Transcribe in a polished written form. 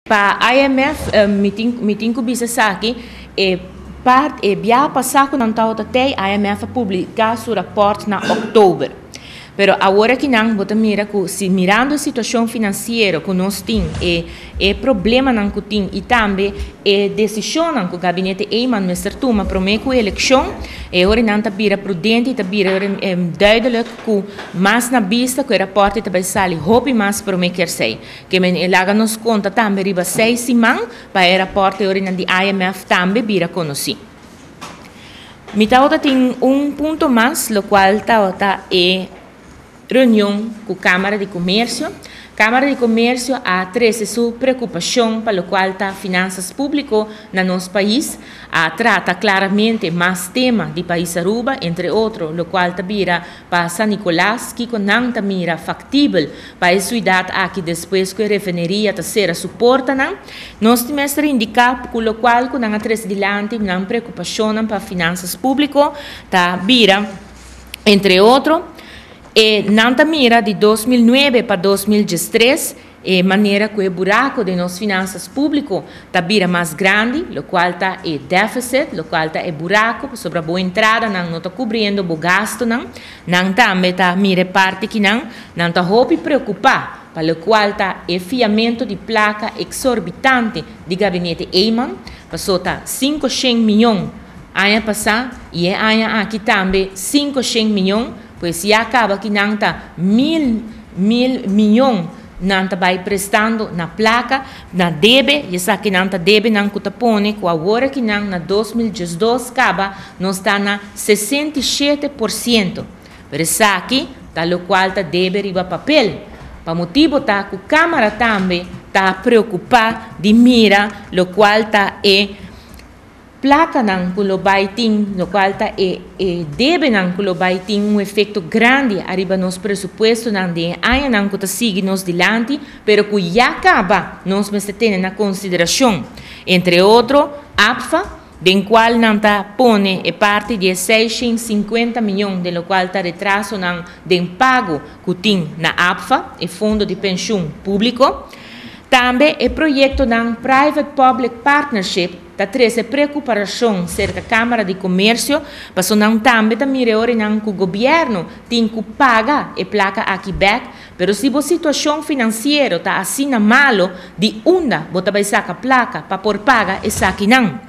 Pa IMF meeting ko bisa sa akin biya passar com tao até IMF publicar seu rapport na outubro. Pero agora que não bota mira que se mirando a situação financeira que nós temos problema não que tem e também decisão não que o gabinete Eyman Mr. Tuma promete a eleição ora não tá bira prudente tá bira duidelijk que mais na vista que o rapport tá vai sair hope mais promete quer sei que men elaga nos conta também riba 6 semanas para o rapport ora não de IMF também bira conheci. Mi tauta tem ponto mais lo qual tauta reunião com a Câmara de Comércio. Câmara de Comércio a trazer sua preocupação para o qual está finanças públicas no nosso país. Trata claramente mais temas de país Aruba, entre outros, o qual está vira para San Nicolás, que não está mira factível para a cidade aqui depois que a refineria está sendo suporta. Nós temos que indicar com o qual que não trazer adiante uma preocupação para finanças públicas, está vira, entre outros. Nanta mira de 2009 para 2013, maneira que o buraco de nossas finanças públicas está vira mais grande, o qual está déficit, o qual está buraco sobre a boa entrada, não está cobrindo o gasto, não também está mira parte que não está roupa preocupar, para o qual está fiamento de placa exorbitante de gabinete Eyman, passou está 500 milhões ano passado e ano aqui também 500 milhões. Pois já acaba que não está mil milhões não está vai prestando na placa, na debe, e essa que não está debe não está põe, com agora que não na 2012 acaba, nós está na 67%. Por isso aqui, tá o qual está debe riba papel. Para motivo tá que a Câmara também está preocupada de mira, o qual está placa não que o baiting, no qual está deve não que o baiting efeito grande arriba nos presupuesto não de aí não que está sigue nos dilante, pero que já acaba nós me tem na consideração, entre outros APFA, den qual não está pone parte de 650 milhões, de lo qual está retraso não den pago que tem na APFA, e Fundo de Pensão Público. Também o projeto de Private-Public Partnership está trazendo preocupação cerca da Câmara de Comércio, mas não também está mirando que o governo tem que pagar a placa aqui back, mas se a situação financeira está assim malo, de onde você vai sacar a placa para por pagar essa aqui não?